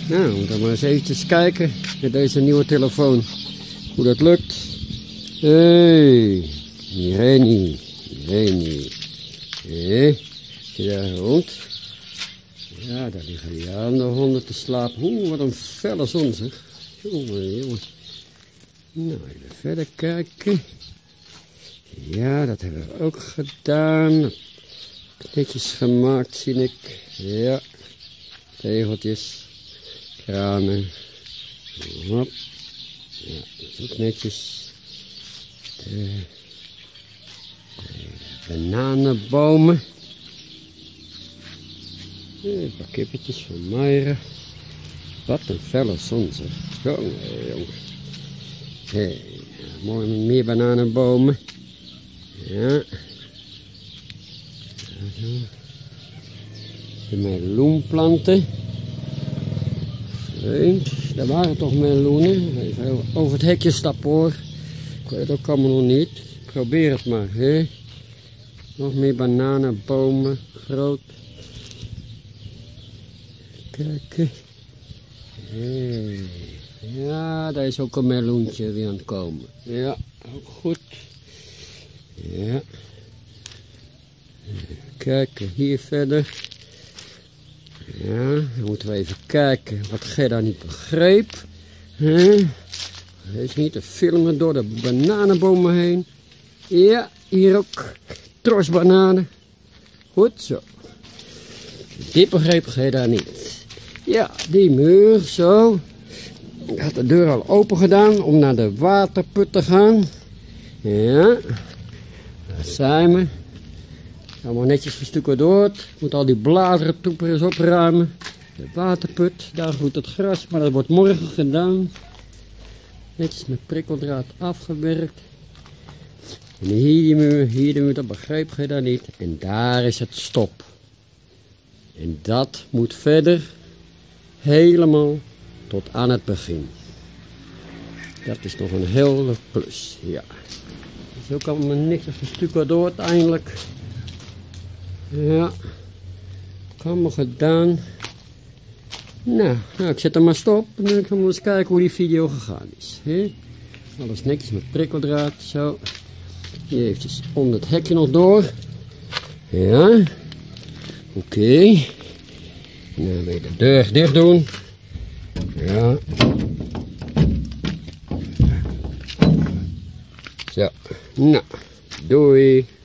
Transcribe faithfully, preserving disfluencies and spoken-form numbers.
Nou, we moeten maar eens eventjes kijken met deze nieuwe telefoon hoe dat lukt. Hey, Reni, Reni. Hé, zie je daar rond? Ja, daar liggen die andere honden te slapen. Oeh, wat een felle zon zeg. Jongen, jongen. Nou, even verder kijken. Ja, dat hebben we ook gedaan. Netjes gemaakt, zie ik. Ja, tegeltjes, kranen. Hop. Ja, dat is ook netjes. De, de bananenbomen. Een paar kippetjes van Mayra. Wat een felle zon zeg. Jongen, jongen. Hey, mooi meer bananenbomen. Ja. De meloenplanten. Vreemd. Daar waren toch meloenen. Even over het hekje stappen hoor. Ik weet het ook allemaal nog niet. Probeer het maar. Hè? Nog meer bananenbomen. Groot. Kijken. Hey. Ja, daar is ook een meloentje weer aan het komen. Ja, ook goed. Ja. Kijken hier verder. Ja, dan moeten we even kijken wat Gerda niet begreep. He? Is niet te filmen door de bananenbomen heen. Ja, hier ook. Tros bananen. Goed zo. Dit begreep Gerda niet. Ja, die muur, zo. Ik had de deur al open gedaan om naar de waterput te gaan. Ja, daar zijn we. Allemaal netjes gestukken door. Moet al die bladeren toepen eens opruimen. De waterput, daar groeit het gras, maar dat wordt morgen gedaan. Netjes met prikkeldraad afgewerkt. En hier die muur, hier de muur, dat begreep je daar niet. En daar is het stop. En dat moet verder helemaal tot aan het begin. Dat is nog een hele plus, ja. Dus ook allemaal netjes gestukken door uiteindelijk. Ja, allemaal gedaan. Nou, nou, ik zet hem maar stop en dan gaan we eens kijken hoe die video gegaan is. He? Alles netjes met prikkeldraad, zo. Hier eventjes onder het hekje nog door. Ja, oké. Okay. Dan weer de deur dicht doen. Ja. Zo, nou, doei.